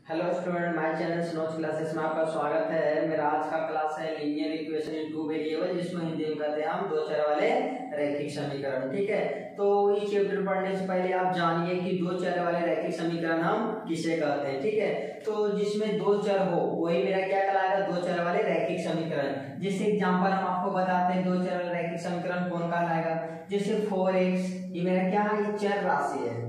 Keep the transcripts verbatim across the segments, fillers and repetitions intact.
Hello student, my channel स्नोज classes में आपका स्वागत है। मेरा आज का क्लास है linear equation in two variable, जिसको हिंदी में कहते हैं हम दो चर वाले रैखिक समीकरण। ठीक है, तो इस चैप्टर पढ़ने से पहले आप जानिए कि दो चर वाले रैखिक समीकरण हम किसे कहते हैं। ठीक है, तो जिसमें दो चर हो वही मेरा क्या कहलाएगा, दो चर वाले रैखिक समीकरण। जैसे एग्जाम्पल हम आपको बताते हैं, दो चर वाले रैखिक समीकरण कौन कहलाएगा। जैसे फोर एक्स, ये मेरा क्या है, ये चर राशि है।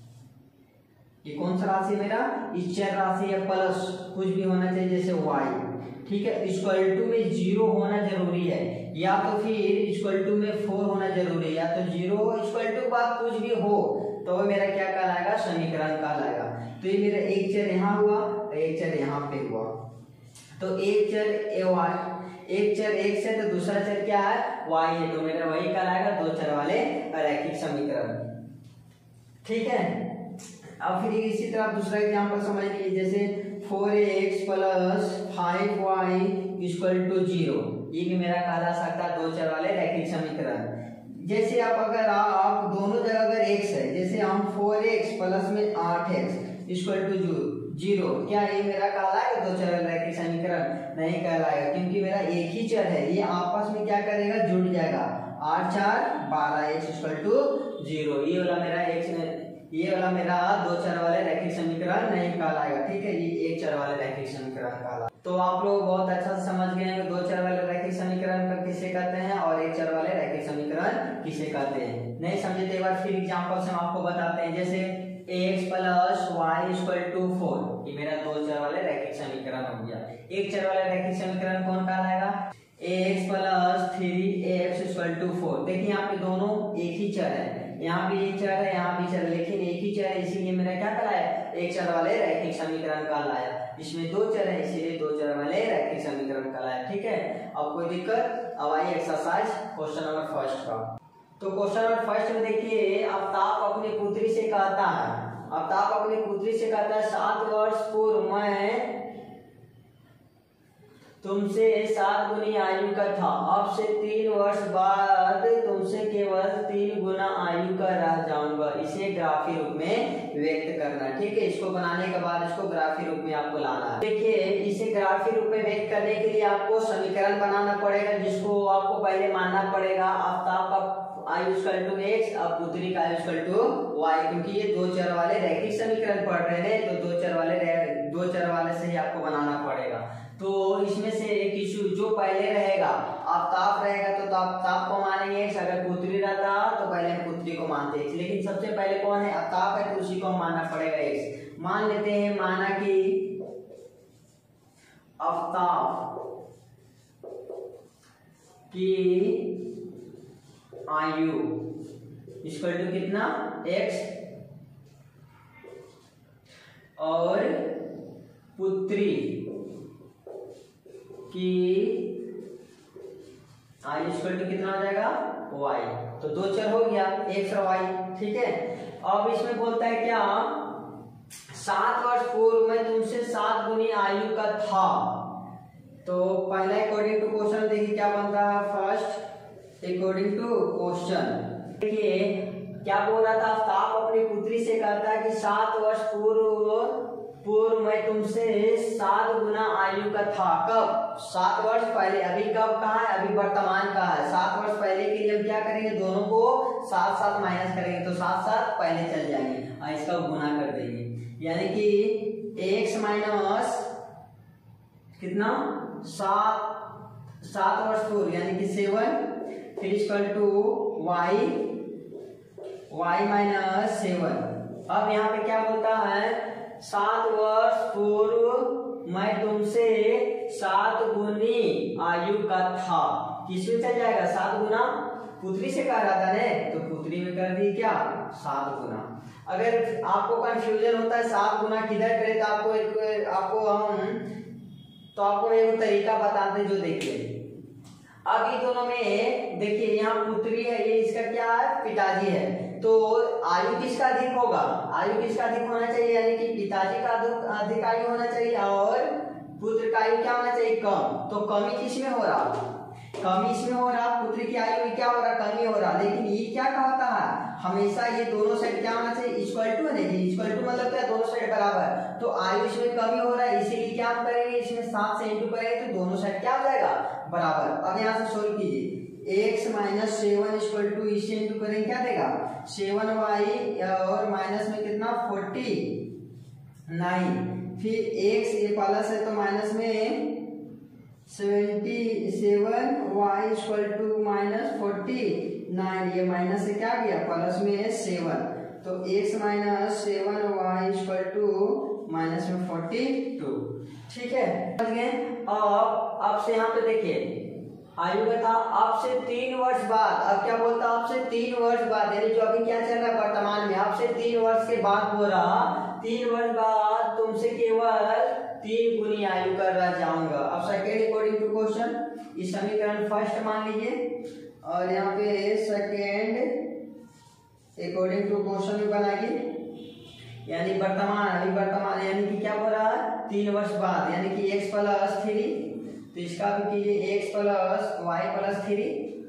ये कौन सा राशि मेरा, इस चर राशि है, प्लस कुछ भी होना चाहिए जैसे y। ठीक है, इक्वल टू में जीरो होना जरूरी है, या तो फिर इक्वल टू में फोर होना जरूरी है, या तो जीरो इक्वल टू बाद कुछ भी हो तो वो मेरा क्या कहलाएगा, समीकरण कहलाएगा। तो ये मेरा एक चर यहाँ हुआ, एक चर यहाँ पे हुआ, तो एक चर ए वाई, एक चर x है तो दूसरा चर क्या है, y है, तो मेरा वही कहलाएगा दो चर वाले रैखिक समीकरण। ठीक है, अब फिर इसी तरह दूसरा एग्जांपल समझ लीजिए, जैसे four x plus five y equal to zero, ये भी मेरा कहला सकता है दो चर वाले रैखिक समीकरण। जैसे आप अगर आ, आप दोनों जगह अगर x है, जैसे हम फोर एक्स प्लस में आठ एक्स इक्वल टू जीरो, क्या ये मेरा कहलाएगा दो चर वाले रैखिक समीकरण? नहीं कहलाएगा, क्योंकि मेरा एक ही चर है, ये आपस में क्या करेगा, जुड़ जाएगा। आठ चार बारह एक्स इक्वल टू जीरो, ये वाला मेरा एक्स, ये वाला मेरा दो चर वाले रैखिक समीकरण नहीं कहलाएगा। ठीक है, ये एक चर वाले रैखिक समीकरण कहलाएगा। तो आप लोग बहुत अच्छा से समझ गए हैं दो चर वाले रैखिक समीकरण का किसे कहते हैं और एक चर वाले रैखिक समीकरण किसे कहते हैं। नहीं समझे तो एक बार फिर एग्जांपल से हम आपको बताते हैं। जैसे x plus y equal to four, ये मेरा दो चर वाले रैखिक समीकरण हो गया। एक चर वाले रैखिक समीकरण कौन कहलाएगा, x plus three x equal to four. देखिए यहाँ पे दोनों एक ही चर है, यहाँ भी एक चर है, यहाँ भी चर, लेकिन एक ही चर है, इसीलिए मेरा क्या कहलाया, एक चर वाले रैखिक समीकरण कहलाया। इसमें दो चर है, इसीलिए दो चर वाले रैखिक समीकरण कहलाया। ठीक है, अब कोई दिक्कत? अब आइए एक्सरसाइज क्वेश्चन नंबर फर्स्ट का। तो क्वेश्चन नंबर फर्स्ट में देखिए, आफ्ताब अपनी पुत्री से कहता है, आफ्ताब अपनी पुत्री से कहता है, सात वर्ष पूर्व मैं तुमसे सात गुनी आयु का था, अब से तीन वर्ष बाद तुमसे केवल तीन गुना आयु का रह जाऊंगा। इसे ग्राफी रूप में व्यक्त करना। ठीक है, इसको बनाने के बाद इसको ग्राफी रूप में आपको लाना है। देखिए, इसे ग्राफी रूप में व्यक्त करने के लिए आपको समीकरण बनाना पड़ेगा, जिसको आपको पहले मानना पड़ेगा आफ्ताब का आयु इक्वल टू एक्स, अब पुत्री का आयु इक्वल टू वाई, क्योंकि ये दो चर वाले रैखिक समीकरण पढ़ रहे हैं, तो दो चर वाले दो चर वाले से ही आपको बनाना पड़ेगा। तो इसमें से एक इशू जो पहले रहेगा, आफ्ताब रहेगा तो आफ्ताब को मानेंगे एक्स, अगर पुत्री रहता तो पहले हम पुत्री को मानते एक्स, लेकिन सबसे पहले कौन है, आफ्ताब है, तो उसी को मानना पड़ेगा एक्स। मान लेते हैं, माना कि आफ्ताब की आयु इक्वल टू कितना, एक्स, और पुत्री कि आयु इक्वल टू कितना हो जाएगा, वाई। तो दो चर हो गया, एक्स और वाई। ठीक है, अब इसमें बोलता है क्या, सात वर्ष पूर्व में तुमसे सात गुनी आयु का था। तो पहला अकॉर्डिंग टू क्वेश्चन देखिए क्या बनता है, फर्स्ट अकॉर्डिंग टू क्वेश्चन। देखिए क्या बोल रहा था, आफ्ताब अपनी पुत्री से कहता है कि सात वर्ष पूर्व पूर्व में तुमसे सात गुना आयु का था। कब, सात वर्ष पहले। अभी कब कहा है, अभी वर्तमान का है। सात वर्ष पहले के लिए हम क्या करेंगे, दोनों को सात सात माइनस करेंगे, तो सात सात पहले चल जाएंगे और इसका गुना कर देंगे, यानी कि एक्स माइनस कितना, सात सात वर्ष पूर्व, यानी कि सेवन, फिर equal to y, y minus seven. अब यहाँ पे क्या बोलता है, सात वर्ष पूर्व मैं तुमसे सात गुनी आयु का था। किसमें चल जाएगा, सात गुना, पुत्री से कह रहा था ने, तो पुत्री में कर दी क्या, सात गुना। अगर आपको कंफ्यूजन होता है सात गुना किधर करे, तो आपको एक आपको हम तो आपको एक तरीका बताते हैं, जो देखिए अभी दोनों में देखिए, यहाँ पुत्री है, ये इसका क्या है, पिताजी है, तो आयु किसका अधिक होगा, आयु किसका अधिक होना चाहिए, यानी कि पिताजी का अधिक आयु होना चाहिए और पुत्र का आयु क्या होना चाहिए, कम। तो कमी किसमें हो रहा, कमी इसमें हो रहा, पुत्री की आयु में क्या हो रहा, कमी हो रहा। लेकिन ये क्या कहता है, हमेशा ये दोनों साइड क्या होना चाहिए, इक्वल टू है। देखिए इक्वल टू मतलब क्या, दोनों साइड बराबर। तो आयु इसमें कमी हो रहा है, इसीलिए क्या हम करेंगे, इसमें सात से इंटू करेंगे तो दोनों साइड क्या हो जाएगा, बराबर। अब यहाँ से सोल्व कीजिए, x minus seven equal to इससे इंटू करेंगे क्या देगा, सेवन वाई और माइनस में कितना फोर्टी नाइन, फिर एक्स ये प्लस है तो माइनस में seventy seven y equal to minus forty nine, ये माइनस से क्या गया प्लस में सेवन, तो x minus seven y equal to minus में फोर्टी टू। ठीक है, समझ गए। अब आपसे यहाँ पे देखिए आयु का था आपसे तीन वर्ष बाद, अब क्या बोलता आपसे तीन वर्ष बाद, यानी जो अभी क्या चल रहा है वर्तमान में, आपसे तीन वर्ष के बाद हो रहा, तीन वर्ष बाद तुमसे केवल तीन गुनी आयु कर रहा जाऊंगा। अब सेकेंड अकॉर्डिंग टू क्वेश्चन, इस समीकरण फर्स्ट मान लीजिए और यहाँ पे सेकेंड अकॉर्डिंग टू क्वेश्चन में बनाइए, यानी वर्तमान, अभी वर्तमान यानी कि क्या हो रहा है तीन वर्ष बाद, यानी कि x प्लस थ्री, तो इसका भी कीजिए x plus y plus three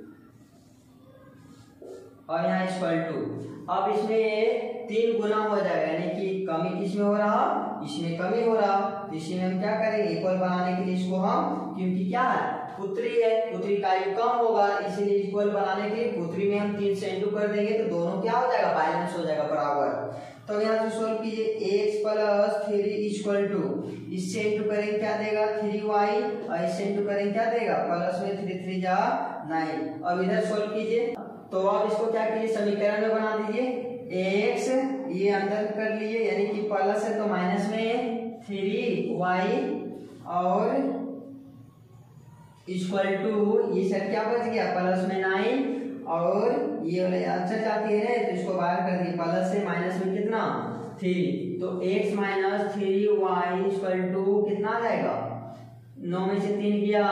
और यहाँ इक्वल टू। अब इसमें तीन गुना हो जाएगा, यानी कि कमी किसमें हो रहा, इसमें कमी हो रहा, तो इसमें हम क्या करेंगे, इक्वल बनाने के लिए इसको हम, क्योंकि क्या है पुत्री है, पुत्री का आयु कम होगा, इसीलिए इक्वल बनाने के लिए पुत्री में हम तीन से इंटू कर देंगे तो दोनों क्या हो जाएगा, बैलेंस हो जाएगा बराबर। तो यहाँ से सोल्व कीजिए, x plus three equal to, इससे इंटू करेंगे क्या देगा थ्री वाई और इससे इंटू करेंगे क्या देगा प्लस में थ्री थ्री जा नाइन। अब इधर सोल्व कीजिए, तो आप इसको क्या कीजिए समीकरण में बना दीजिए, x ये अंदर कर लीजिए, यानी कि प्लस है तो माइनस में थ्री वाई और इक्वल टू, ये सर क्या बच गया प्लस में नाइन और ये वाले आंसर जाती है तो इसको बाहर कर दिए, प्लस से माइनस में कितना थ्री, तो x minus three y equal to कितना आ जाएगा, नौ में से तीन गया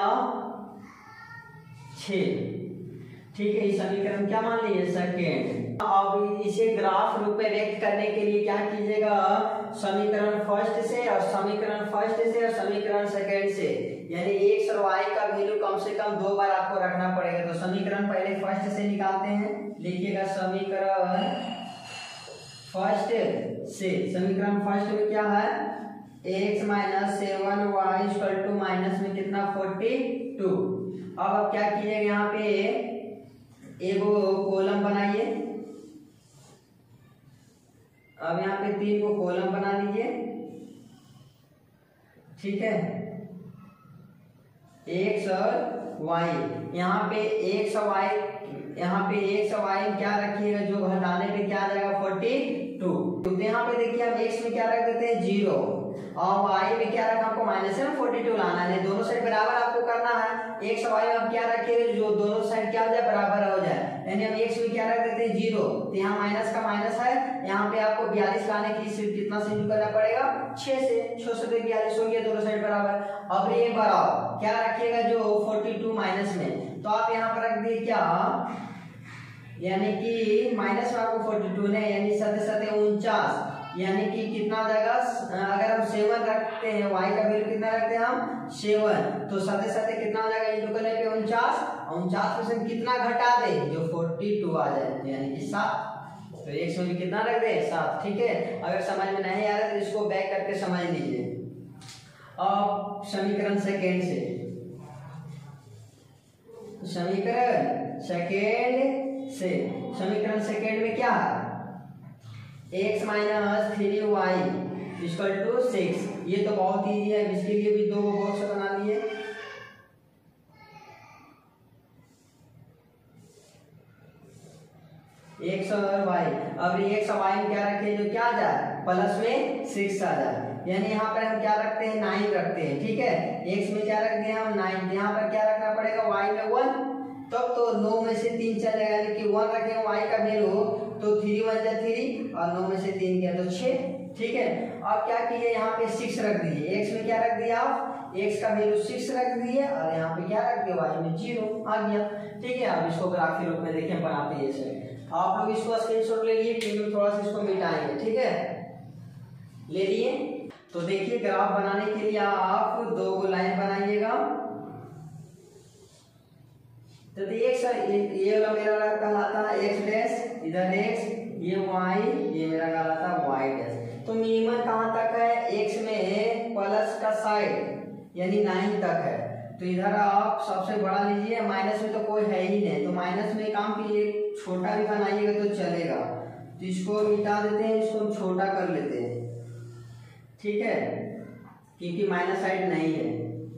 छ। ठीक है, इस समीकरण क्या मान लीजिए सेकेंड। अब इसे ग्राफ रूप में व्यक्त करने के लिए क्या कीजिएगा, समीकरण फर्स्ट से और समीकरण फर्स्ट से और समीकरण सेकेंड से, यानी x और y का वैल्यू कम से कम दो बार आपको रखना पड़ेगा। तो समीकरण पहले फर्स्ट से निकालते हैं, लिखिएगा समीकरण फर्स्ट से, समीकरण फर्स्ट में क्या है x minus seven y equal to minus में कितना फोर्टी टू। अब आप क्या कीजिएगा, यहाँ पे एक कॉलम बनाइए, अब यहाँ पे तीन को कॉलम बना दीजिए। ठीक है, एक्स और वाई, यहाँ पे एक्स और वाई, यहाँ पे एक्स और वाई क्या रखिएगा, जो घटाने पे क्या आ जाएगा फोर्टी टू। तो यहाँ पे देखिए हम एक्स में क्या रख देते हैं जीरो और वाई में क्या रखा आपको माइनस है ना फोर्टी टू लाना है, दोनों साइड बराबर आपको करना है। एक्स और वाई में आप क्या रखेंगे, जो दोनों साइड क्या हो जाए बराबर हो जाए, यानी हम एक्स में क्या रख देते हैं जीरो, तो यहाँ माइनस का माइनस है, यहाँ पे आपको बयालीस लाने के लिए सिर्फ कितना से इंटू करना पड़ेगा छह से, छह से बयालीस हो गया, दोनों साइड बराबर। अब एक बार आओ क्या रखिएगा जो फोर्टी टू माइनस में, तो आप यहाँ पर रख दिए क्या, यानी कि माइनस में आपको फोर्टी टू ने, यानी सत्य सत्य उनचास, यानी कि कितना आ जाएगा, अगर हम सेवन रखते हैं, y का वैल्यू कितना रखते हैं हम सेवन, तो सत्य सत्य कितना हो जाएगा इंटू करने पे उनचास, उनचास में से कितना घटा दे जो फोर्टी टू आ जाए, यानी कि सात, तो एक में कितना रख दे सात। ठीक है, अगर समझ में नहीं आ रहा तो इसको बैक करके समझ लीजिए। अब समीकरण सेकेंड से, समीकरण सेकेंड से, समीकरण सेकेंड में क्या है, x minus three y equal to six, ये तो बहुत ईजी है, इसके लिए भी दो बॉक्स बना दिए। x और y, अब x और y में क्या रखें जो क्या आ जाए प्लस में सिक्स आ जाए, यानी यहाँ पर हम क्या रखते हैं नाइन रखते हैं। ठीक है, x में क्या रख दिया हम नाइन, यहाँ पर क्या रखना पड़ेगा y में वन, तब तो नौ में से तीन चलेगा, यानी कि वन रखेंगे y का वैल्यू तो थ्री वन जा थ्री और नौ में से तीन गया तो छः। ठीक है, अब क्या कीजिए यहाँ पे सिक्स रख दीजिए, x में क्या रख दिया आप, x का वैल्यू सिक्स रख दिए और यहाँ पे क्या रख दिया y में जीरो आ गया। ठीक है, अब इसको ग्राफ के रूप में देखें बनाते हैं ऐसे, आप लोग इसको स्क्रीनशॉट ले लिए, क्योंकि थोड़ा सा इसको मिटाएंगे। ठीक है, ले लिए, तो देखिए ग्राफ बनाने के लिए आप दो लाइन बनाइएगा, तो एक्स ये वाला मेरा वाला कहलाता है एक्स डैश, इधर एक्स, ये वाई, ये मेरा कहलाता है वाई डैश। तो मिनिमम कहाँ तक है, एक्स में प्लस का साइड यानी नाइन तक है। तो इधर आप सबसे बड़ा लीजिए, माइनस में तो कोई है ही नहीं, तो माइनस में काम कीजिए, छोटा भी बनाइएगा तो चलेगा। तो इसको मिटा देते हैं, इसको हम छोटा कर लेते हैं, ठीक है, क्योंकि माइनस साइड नहीं है।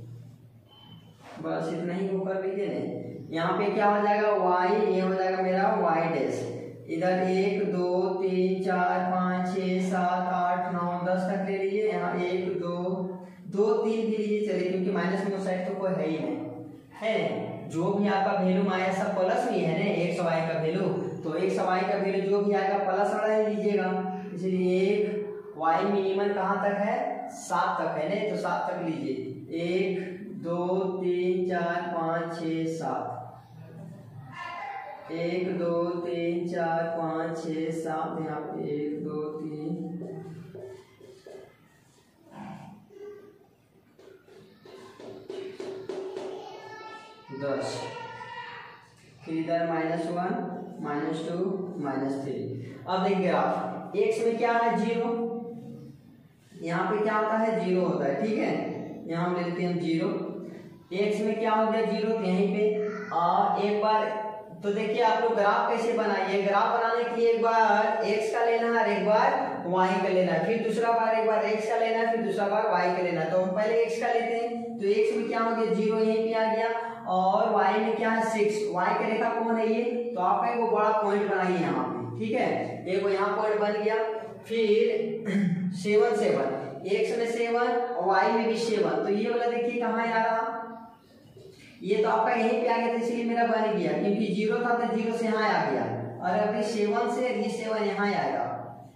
बस इतना ही वो कर लीजिए ना। यहाँ पे क्या हो जाएगा y, ये हो जाएगा मेरा y डैश। इधर एक दो तीन चार पाँच छः सात आठ नौ दस तक ले लीजिए। यहाँ एक दो दो तीन भी लीजिए चलिए, क्योंकि माइनस में साइड तो कोई है ही नहीं है। जो भी आपका वैल्यू माया सब प्लस में है ना, एक्स वाई का वैल्यू, तो एक्स वाई का वैल्यू जो भी आएगा प्लस वाला ही लीजिएगा। इसलिए एक वाई मिनिमम कहाँ तक है, सात तक है ना, तो सात तक लीजिए। एक दो तीन चार पाँच छः सात, एक दो तीन चार पाँच छः सात, यहाँ पे एक दो तीन दस, फिर इधर minus one minus two minus three. अब देखिए आप एक्स में क्या है जीरो, यहाँ पे क्या होता है जीरो होता है, ठीक है, यहाँ हम लेते हैं जीरो। एक्स में क्या हो गया जीरो, तो यहीं पे आ, एक बार तो देखिए आप लोग ग्राफ कैसे बनाइए, ग्राफ बनाने के लिए एक बार एक्स का लेना है, एक बार वाई का लेना है, फिर दूसरा बार एक बार एक्स का लेना है, फिर दूसरा बार वाई का लेना है। तो हम पहले एक्स का लेते हैं, तो एक्स में क्या हो गया जीरो, यहीं पे आ गया, और वाई में क्या है सिक्स, वाई का रेखा कौन है ये, तो आप एक बड़ा पॉइंट बनाइए यहाँ पे, ठीक है, एक यहाँ पॉइंट बन गया। फिर सेवन सेवन, एक्स में सेवन और वाई में भी सेवन, तो ये वाला देखिए कहाँ आ रहा, ये तो आपका यहीं पे आ गया, तो इसलिए मेरा बन गया, क्योंकि जीरो था तो जीरो से यहाँ आ गया, और अभी सेवन से ये सेवन यहाँ आएगा,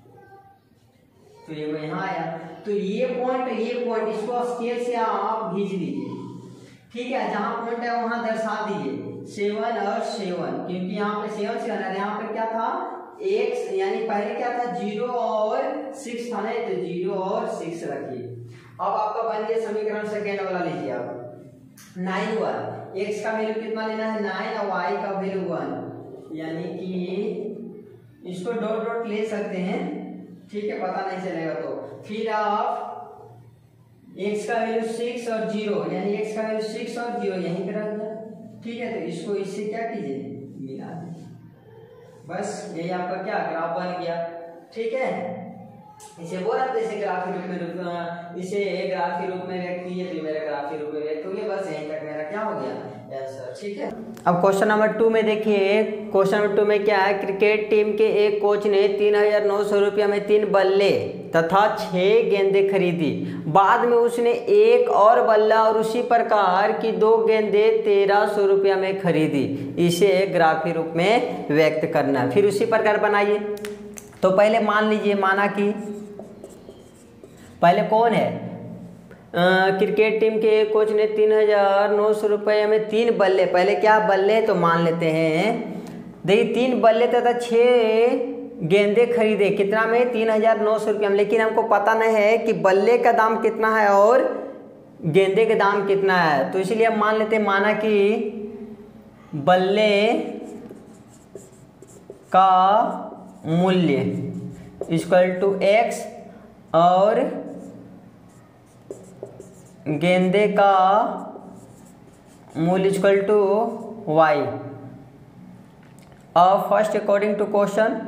तो ये यहाँ आया। तो ये पॉइंट ये पॉइंट इसको स्केल से आप खींच लीजिए, ठीक है, जहां पॉइंट है वहां दर्शा दीजिए सेवन और सेवन, क्योंकि यहाँ पे सेवन सेवन है, यहाँ पे क्या था एक्स, यानी पहले क्या था जीरो और सिक्स था ना, तो जीरो और सिक्स रखिए। अब आपका बन गया समीकरण सेकेंड वाला, लीजिए आप नाइन वन, एक्स का वैल्यू कितना लेना है नाइन और वाई का वैल्यू वन, यानी कि इसको डॉट डॉट ले सकते हैं, ठीक है, पता नहीं चलेगा। तो फिर आप x का वैल्यू सिक्स और जीरो, यानी x का वैल्यू सिक्स और जीरो यहीं पे रख दिया, ठीक है, तो इसको इससे क्या कीजिए मिला दीजिए, बस यही आपका क्या ग्राफ बन गया, ठीक है। इसे बोला तो इसे ग्राफ के रूप में इसे ग्राफ के रूप में व्यक्त किए, तो मेरा ग्राफ के रूप में व्यक्त हो गया, बस यहीं तक मेरा क्या हो गया आंसर, ठीक है। अब क्वेश्चन नंबर टू में देखिए, क्वेश्चन नंबर टू में क्या है, क्रिकेट टीम के एक कोच ने तीन हजार नौ सौ रुपया में तीन बल्ले तथा छह गेंदे खरीदी, बाद में उसने एक और बल्ला और उसी प्रकार की दो गेंदे तेरह सौ रुपया में खरीदी, इसे ग्राफ के रूप में व्यक्त करना है। फिर उसी प्रकार बनाइए। तो पहले मान लीजिए, माना कि पहले कौन है, आ, क्रिकेट टीम के कोच ने तीन हजार नौ सौ रुपये में तीन बल्ले, पहले क्या बल्ले तो मान लेते हैं, देखिए तीन बल्ले तथा छः गेंदे खरीदे, कितना में तीन हजार नौ सौ रुपये में, लेकिन हमको पता नहीं है कि बल्ले का दाम कितना है और गेंदे का दाम कितना है, तो इसलिए हम मान लेते हैं, माना कि बल्ले का मूल्य इक्वल टू एक्स और गेंदे का मूल्य इक्वल टू वाई। अब first according to question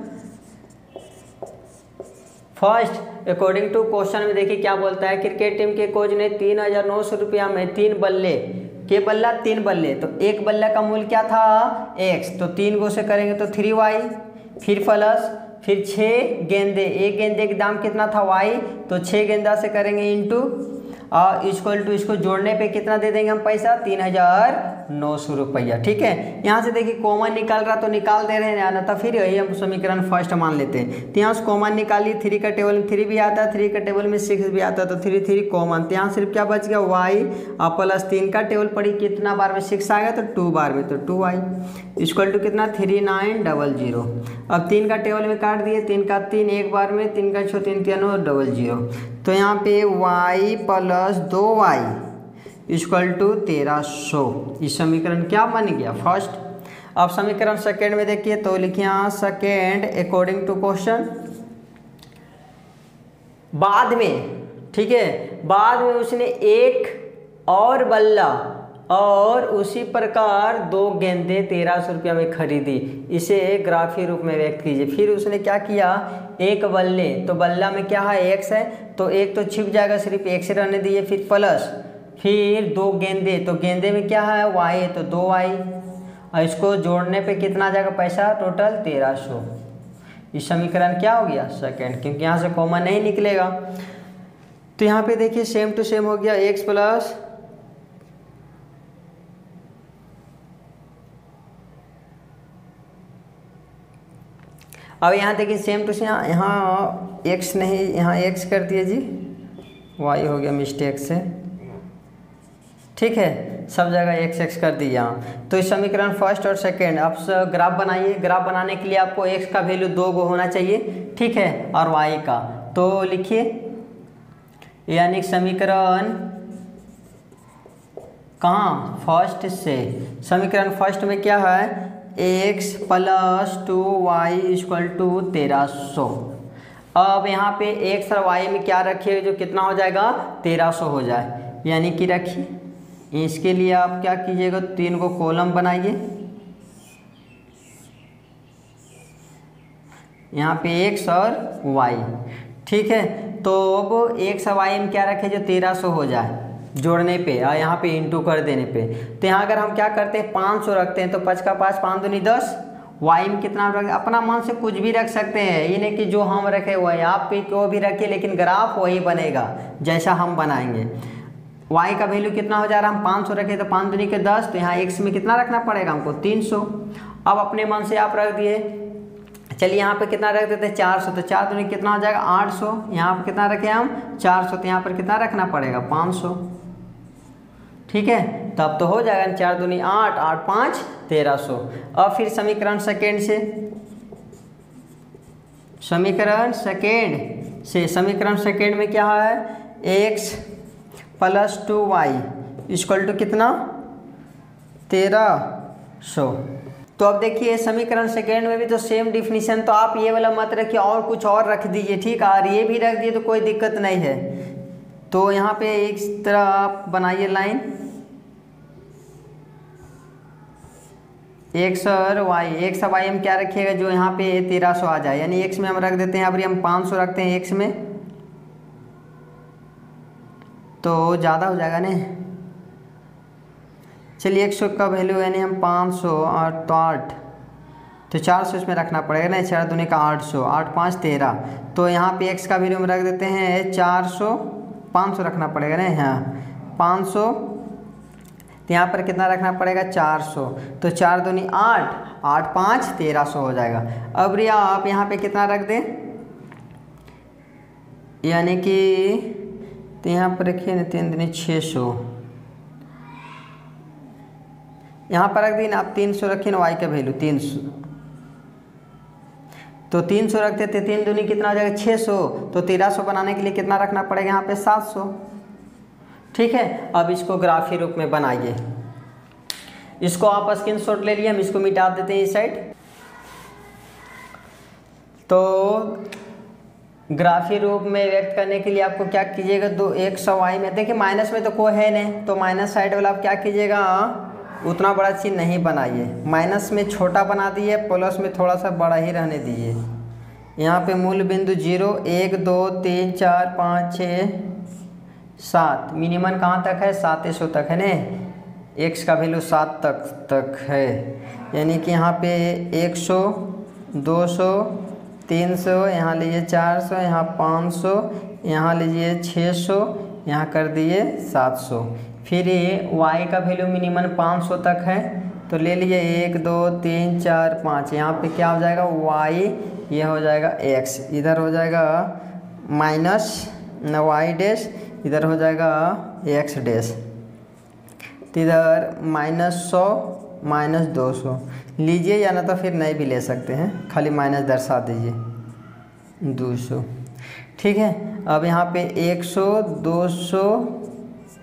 first according to question में देखिए क्या बोलता है, क्रिकेट टीम के कोच ने तीन हजार नौ सौ रुपया में तीन बल्ले के बल्ला तीन बल्ले, तो एक बल्ला का मूल्य क्या था एक्स, तो तीन गो से करेंगे तो थ्री वाई, फिर प्लस फिर छः गेंदे, एक गेंदे का दाम कितना था वाई, तो छः गेंदा से करेंगे इंटू और इक्वल टू इसको जोड़ने पे कितना दे देंगे हम पैसा, तीन हजार नौ सौ रुपया, ठीक है। यहाँ से देखिए कॉमन निकाल रहा तो निकाल दे रहे हैं ना, तो फिर यही हम समीकरण फर्स्ट मान लेते हैं। तो यहाँ से कॉमन निकाली, थ्री का टेबल में थ्री भी आता है, थ्री का टेबल में सिक्स भी आता है, तो थ्री थ्री कॉमन, तो यहाँ सिर्फ क्या बच गया वाई और प्लस तीन का टेबल पड़ी, कितना बार में सिक्स आ गया तो टू बार में, तो टू वाई इक्वल टू कितना थ्री नाइन डबल जीरो। अब तीन का टेबल में काट दिए, तीन का तीन एक बार में, तीन का छः तीन तीन डबल जीरो, तो यहाँ पे y प्लस दो वाई इक्वल टू तेरह सौ। इस समीकरण क्या बन गया फर्स्ट। अब समीकरण सेकेंड में देखिए तो लिखिए यहाँ सेकेंड अकॉर्डिंग टू क्वेश्चन, बाद में, ठीक है, बाद में उसने एक और बल्ला और उसी प्रकार दो गेंदे तेरह सौ रुपया में खरीदी। इसे ग्राफीय रूप में व्यक्त कीजिए। फिर उसने क्या किया, एक बल्ले, तो बल्ला में क्या है एक्स है, तो एक तो छिप जाएगा, सिर्फ एक्स रहने दिए, फिर प्लस, फिर दो गेंदे, तो गेंदे में क्या है वाई है, तो दो वाई, और इसको जोड़ने पे कितना आ जाएगा पैसा टोटल तेरह सौ। इस समीकरण क्या हो गया सेकेंड, क्योंकि यहाँ से कॉमन नहीं निकलेगा। तो यहाँ पे देखिए सेम टू सेम हो गया, एक्स प्लस अब यहाँ देखिए सेम टू सेम, यहाँ एक्स नहीं, यहाँ एक्स कर दिए जी, वाई हो गया मिस्टेक से, ठीक है, सब जगह एक्स एक्स कर दिया। तो इस समीकरण फर्स्ट और सेकेंड आप ग्राफ बनाइए। ग्राफ बनाने के लिए आपको एक्स का वैल्यू दो गो होना चाहिए, ठीक है, और वाई का, तो लिखिए यानी समीकरण कहाँ फर्स्ट से, समीकरण फर्स्ट में क्या है x plus two y equal to तेरह सौ। अब यहाँ पे एक्स और वाई में क्या रखिए जो कितना हो जाएगा तेरह सौ हो जाए, यानी कि रखिए। इसके लिए आप क्या कीजिएगा, तीन को कॉलम बनाइए, यहाँ पे एक्स और वाई, ठीक है। तो अब एक्स और वाई में क्या रखे जो तेरह सौ हो जाए जोड़ने पे, और यहाँ पे इंटू कर देने पे। तो यहाँ अगर हम क्या करते हैं पाँच सौ रखते हैं, तो पाँच का पाँच, पाँच दूनी दस, वाई में कितना रख, अपना मन से कुछ भी रख सकते हैं, ये नहीं कि जो हम रखे हुआ है आप पे को भी रखिए, लेकिन ग्राफ वही बनेगा जैसा हम बनाएंगे। वाई का वैल्यू कितना हो जा रहा है, हम पाँच सौ रखे तो पाँच दूनी के दस, तो यहाँ एक्स में कितना रखना पड़ेगा हमको तीन सौ। अब अपने मन से आप रख दिए, चलिए यहाँ पे कितना रख देते हैं चार सौ, तो चार दूनी कितना हो जाएगा आठ सौ, यहाँ पर कितना रखे हम चार सौ, तो यहाँ पर कितना रखना पड़ेगा पाँच सौ, ठीक है। तब तो हो जाएगा चार दूनी आठ, आठ पाँच तेरह सौ। अब फिर समीकरण सेकेंड से, समीकरण सेकेंड से, समीकरण सेकेंड में क्या है x plus two y equal to कितना तेरह सौ। तो अब देखिए समीकरण सेकेंड में भी तो सेम डिफिनीशन, तो आप ये वाला मत रखिए और कुछ और रख दीजिए, ठीक है, और ये भी रख दिए तो कोई दिक्कत नहीं है। तो यहाँ पे इस तरह आप बनाइए लाइन, एक्स और वाई, एक्स और वाई हम क्या रखिएगा जो यहाँ पे तेरह सौ आ जाए, यानी एक्स में हम रख देते हैं, अभी हम पाँच सौ रखते हैं एक्स में, तो ज़्यादा हो जाएगा ना। चलिए एक सौ का वैल्यू यानी हम पाँच सौ और तो आठ, तो चार सौ इसमें रखना पड़ेगा ना, चार दूनी का आठ सौ, आठ पाँच तेरह, तो यहाँ पे एक्स का वैल्यू हम रख देते हैं चार सौ, पाँच सौ रखना पड़ेगा ना, यहाँ पाँच सौ, तो यहाँ पर कितना रखना पड़ेगा चार सौ, तो चार दूनी आठ, आठ पाँच तेरह सौ हो जाएगा। अब रिया आप यहाँ पे कितना रख दें, यानी कि तो यहाँ पर रखिए ना तीन दूनी छः सौ, यहाँ पर रख दी ना आप तीन सौ रखिए ना, वाई का वैल्यू तीन सौ, तो तीन सौ रखते थे, तीन दूनी कितना हो जाएगा छः सौ, तो तेरह सौ बनाने के लिए कितना रखना पड़ेगा यहाँ पे सात सौ, ठीक है। अब इसको ग्राफीय रूप में बनाइए, इसको आप स्क्रीनशॉट ले लिए, हम इसको मिटा देते हैं इस साइड। तो ग्राफीय रूप में व्यक्त करने के लिए आपको क्या कीजिएगा, दो एक सौ वाई में देखिए माइनस में तो कोई है नहीं, तो माइनस साइड वाला आप क्या कीजिएगा उतना बड़ा चीज़ नहीं बनाइए, माइनस में छोटा बना दिए, प्लस में थोड़ा सा बड़ा ही रहने दीजिए। यहाँ पे मूल बिंदु जीरो, एक दो तीन चार पाँच छः सात, मिनिमम कहाँ तक है सात सौ तक है ना, एक्स का वैल्यू सात तक तक है, यानी कि यहाँ पे एक सौ, दो सौ, तीन सौ, यहाँ लीजिए चार सौ, यहाँ पाँच सौ, यहाँ लीजिए छः सौ, यहाँ कर दिए सात सौ। फिर ये y का वैल्यू मिनिमम पाँच सौ तक है, तो ले लीजिए एक दो तीन चार पाँच, यहाँ पे क्या हो जाएगा y, ये हो जाएगा x, इधर हो जाएगा माइनस न वाई डैश, इधर हो जाएगा x डैश, तो इधर माइनस सौ माइनस दो सौ लीजिए, या ना तो फिर नहीं भी ले सकते हैं, खाली माइनस दर्शा दीजिए दो सौ, ठीक है। अब यहाँ पे एक सौ, दो सौ,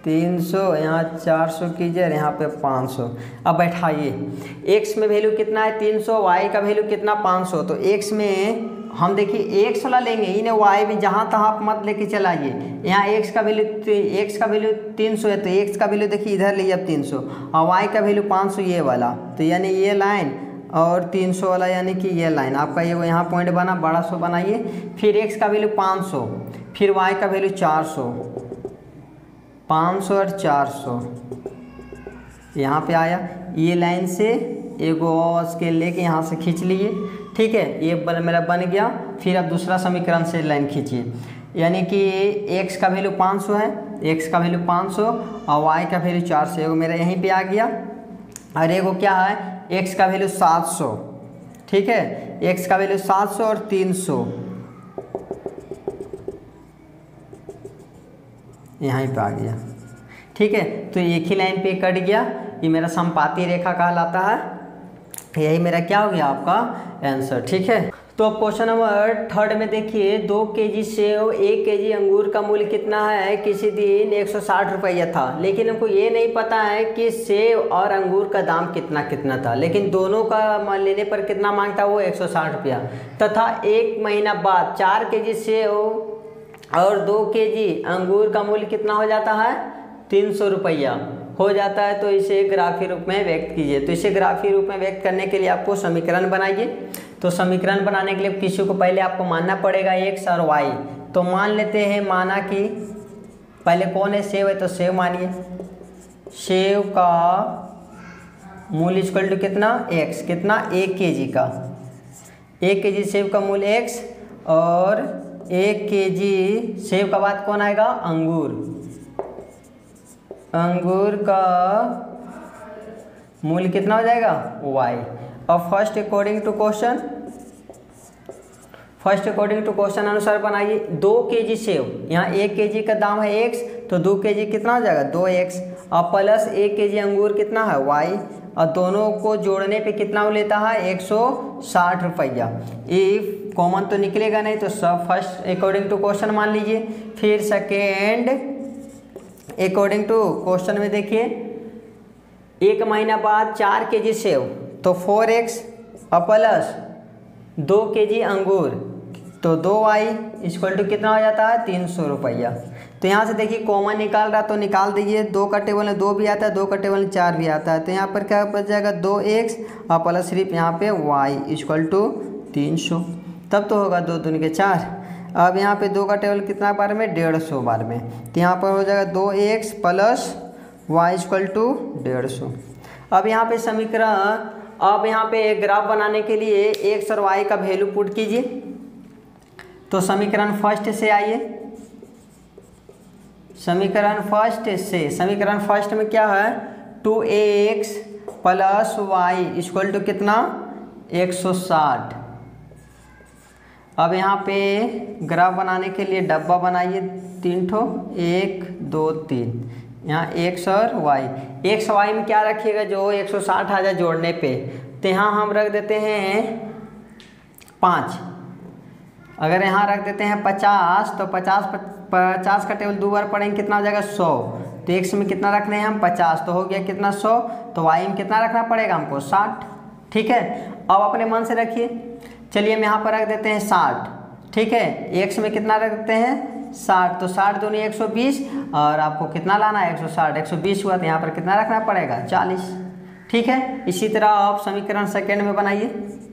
तीन सौ, यहाँ चार सौ कीजिए और यहाँ पे पाँच सौ। अब बैठाइए, x में वैल्यू कितना है तीन सौ, y का वैल्यू कितना पाँच सौ। तो x में हम देखिए x वाला लेंगे, इन्हें y भी जहाँ तहाँ आप मत लेके चलाइए। यहाँ x का वैल्यू x का वैल्यू तीन सौ है तो x का वैल्यू देखिए इधर लीजिए अब तीन सौ, और y का वैल्यू पाँच सौ ये वाला। तो यानी ये लाइन और तीन सौ वाला यानी कि ये लाइन आपका ये यहाँ पॉइंट बना, बड़ा सौ बनाइए। फिर x का वैल्यू पाँच सौ, फिर y का वैल्यू चार सौ, पाँच सौ और चार सौ यहाँ पे आया। ये लाइन से एक और स्केल लेके यहाँ से खींच लिए, ठीक है, ये बन मेरा बन गया। फिर अब दूसरा समीकरण से लाइन खींचिए, यानी कि x का वैल्यू पाँच सौ है, x का वैल्यू पाँच सौ और y का वैल्यू चार सौ, एगो मेरा यहीं पे आ गया। और एगो क्या है x का वैल्यू सात सौ, ठीक है, x का वैल्यू सात सौ और तीन सौ यहाँ पे आ गया, ठीक है। तो एक ही लाइन पे कट गया, ये मेरा समपाती रेखा कहलाता है। यही मेरा क्या हो गया आपका आंसर, ठीक है। तो अब क्वेश्चन नंबर थर्ड में देखिए, दो केजी सेव एक केजी अंगूर का मूल्य कितना है। किसी दिन एक सौ साठ रुपया था, लेकिन हमको ये नहीं पता है कि सेव और अंगूर का दाम कितना कितना था, लेकिन दोनों का लेने पर कितना मांगता वो एक सौ साठ रुपया। तथा एक महीना बाद चार केजी सेव और दो केजी अंगूर का मूल्य कितना हो जाता है, तीन सौ रुपया हो जाता है। तो इसे ग्राफीय रूप में व्यक्त कीजिए। तो इसे ग्राफीय रूप में व्यक्त करने के लिए आपको समीकरण बनाइए। तो समीकरण बनाने के लिए किसी को पहले आपको मानना पड़ेगा एक्स और वाई। तो मान लेते हैं, माना कि पहले कौन है, सेव है, तो सेव मानिए। सेव का मूल्य इक्वल टू कितना, एक्स, कितना एक के जी का, एक के जी सेव का मूल्य एक्स, और एक के जी सेव का बाद कौन आएगा, अंगूर, अंगूर का मूल्य कितना हो जाएगा, वाई। और first according to question, first according to question अनुसार बनाइए। दो केजी सेव, यहाँ एक केजी का दाम है एक्स, तो दो केजी कितना हो जाएगा, दो एक्स, और प्लस एक केजी अंगूर कितना है, वाई, और दोनों को जोड़ने पे कितना लेता है, एक सौ साठ रुपया। इफ कॉमन तो निकलेगा नहीं, तो सब फर्स्ट अकॉर्डिंग टू क्वेश्चन मान लीजिए। फिर सेकेंड अकॉर्डिंग टू क्वेश्चन में देखिए, एक महीना बाद चार के जी सेव, तो फोर एक्स और प्लस दो के जी अंगूर, तो दो वाई इक्वल टू कितना हो जाता है, तीन सौ रुपया। तो यहाँ से देखिए कॉमन निकाल रहा तो निकाल दीजिए। दो का टेबल में दो भी आता है, दो का टेबल में चार भी आता है, तो यहाँ पर क्या बच जाएगा, दो एक्स और प्लस सिर्फ यहाँ पे वाई इक्वल टू तीन सौ। तब तो होगा दो दूनी के चार। अब यहाँ पे दो का टेबल कितना बार में, डेढ़ सौ बार में, तो यहाँ पर हो जाएगा दो x plus y equal to डेढ़ सौ। अब यहाँ पे समीकरण, अब यहाँ पे ग्राफ बनाने के लिए एक्स और वाई का वैल्यू पुट कीजिए। तो समीकरण फर्स्ट से आइए, समीकरण फर्स्ट से, समीकरण फर्स्ट में क्या है, two x plus y equal to कितना, एक सौ साठ। अब यहाँ पे ग्राफ बनाने के लिए डब्बा बनाइए तीन ठो, एक दो तीन, यहाँ एक्स और वाई। एक्स वाई में क्या रखिएगा, जो एक सौ साठ आ जाए जोड़ने पे, तो यहाँ हम रख देते हैं पाँच। अगर यहाँ रख देते हैं पचास, तो पचास पचास का टेबल दो बार पढ़ेंगे कितना हो जाएगा, सौ। तो एक्स में कितना रखने हैं हम, पचास, तो हो गया कितना, सौ। तो वाई में कितना रखना पड़ेगा हमको, साठ, ठीक है। अब अपने मन से रखिए, चलिए हम यहाँ पर रख देते हैं साठ, ठीक है। एक्स में कितना रखते हैं, साठ, तो साठ दूनी एक सौ बीस, और आपको कितना लाना है, एक सौ साठ, एक सौ बीस हुआ, तो यहाँ पर कितना रखना पड़ेगा, चालीस, ठीक है। इसी तरह आप समीकरण सेकेंड में बनाइए।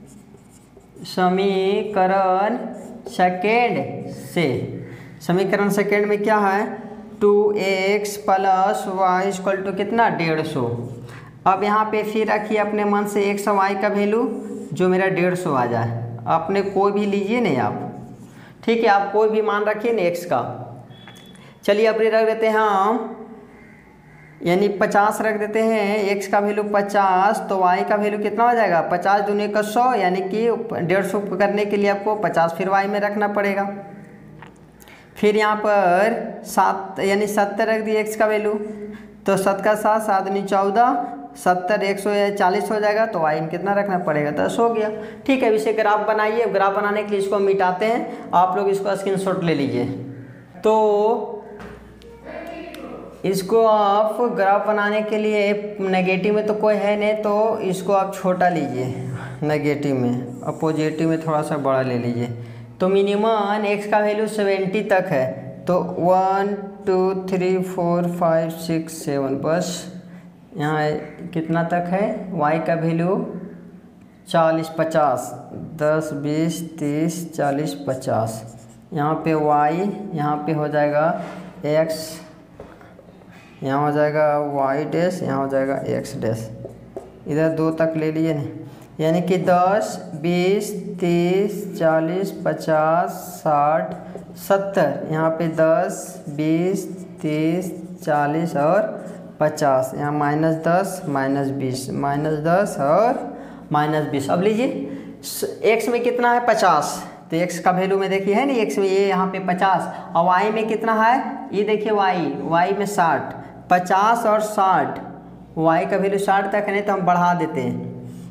समीकरण सेकेंड से, समीकरण सेकेंड में क्या है, two x plus y equal to कितना, डेढ़ सौ। अब यहाँ पे फिर रखिए अपने मन से एक्स और वाई का वैल्यू, जो मेरा डेढ़ सौ आ जाए। आपने कोई भी लीजिए नहीं आप, ठीक है, आप कोई भी मान रखिए ना एक्स का। चलिए अपने रख देते हैं हम, यानी पचास रख देते हैं, एक्स का वैल्यू पचास, तो वाई का वैल्यू कितना हो जाएगा, पचास दूनी का सौ, यानी कि डेढ़ सौ करने के लिए आपको पचास फिर वाई में रखना पड़ेगा। फिर यहाँ पर सात यानी सत्तर रख दिए एक्स का वैल्यू, तो सत्तर का सात, सात दूनी चौदह, सत्तर एक सौ चालीस हो जाएगा, तो वाई में कितना रखना पड़ेगा, दस हो गया, ठीक है। इसे ग्राफ बनाइए। ग्राफ बनाने के लिए इसको मिटाते हैं, आप लोग इसको स्क्रीनशॉट ले लीजिए। तो इसको आप ग्राफ बनाने के लिए नेगेटिव में तो कोई है नहीं, तो इसको आप छोटा लीजिए नेगेटिव में, और पॉजिटिव में थोड़ा सा बड़ा ले लीजिए। तो मिनिमम एक्स का वैल्यू सेवेंटी तक है, तो one two three four five six seven, बस यहाँ कितना तक है, वाई का वैल्यू चालीस पचास, दस बीस तीस चालीस पचास, यहाँ पे वाई, यहाँ पे हो जाएगा एक्स, यहाँ हो जाएगा वाई डैश, यहाँ हो जाएगा एक्स डैश, इधर दो तक ले लिए ना, यानी कि दस बीस तीस चालीस पचास साठ सत्तर, यहाँ पे दस बीस तीस चालीस और पचास, यहाँ माइनस दस माइनस बीस, माइनस दस और माइनस बीस। अब लीजिए एक्स में कितना है पचास, तो एक्स का वैल्यू में देखिए है ना, एक्स में ये यहाँ पे पचास, और वाई में कितना है, ये देखिए वाई, वाई में साठ, पचास और साठ, वाई का वैल्यू साठ तक है, नहीं तो हम बढ़ा देते हैं,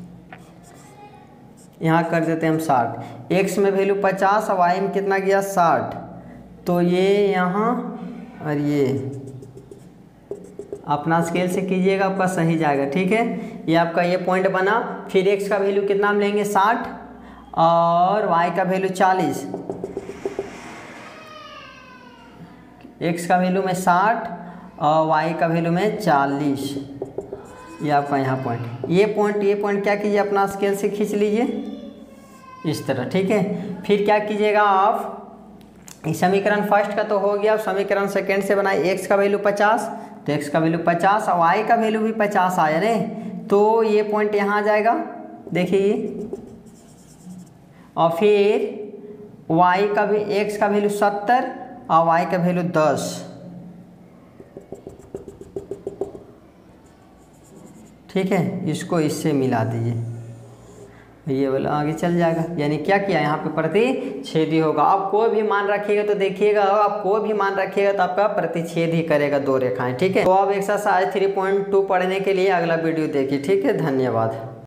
यहाँ कर देते हैं हम साठ। एक्स में वैल्यू पचास और वाई में कितना गया साठ, तो ये यहाँ और ये अपना स्केल से कीजिएगा, आपका सही जाएगा। ठीक है, ये आपका ये पॉइंट बना। फिर एक्स का वैल्यू कितना हम लेंगे साठ और वाई का वैल्यू चालीस, एक्स का वैल्यू में साठ और वाई का वैल्यू में चालीस, ये आपका यहाँ पॉइंट, ये पॉइंट ये पॉइंट क्या कीजिए अपना स्केल से खींच लीजिए इस तरह। ठीक है, फिर क्या कीजिएगा आप, समीकरण फर्स्ट का तो हो गया, समीकरण सेकंड से बनाए, एक्स का वैल्यू पचास, तो एक्स का वैल्यू पचास और वाई का वैल्यू भी पचास आया रे, तो ये पॉइंट यहाँ आ जाएगा, देखिए, और फिर वाई का भी, एक्स का वैल्यू सत्तर और वाई का वैल्यू दस, ठीक है, इसको इससे मिला दीजिए, ये वाला आगे चल जाएगा। यानी क्या किया, यहाँ पे प्रतिच्छेदी होगा। आप कोई भी मान रखिएगा तो देखिएगा, आप कोई भी मान रखिएगा तो आपका प्रतिच्छेद ही करेगा दो रेखाएं। ठीक है, तो अब एक्सरसाइज थ्री पॉइंट टू पढ़ने के लिए अगला वीडियो देखिए। ठीक है, धन्यवाद।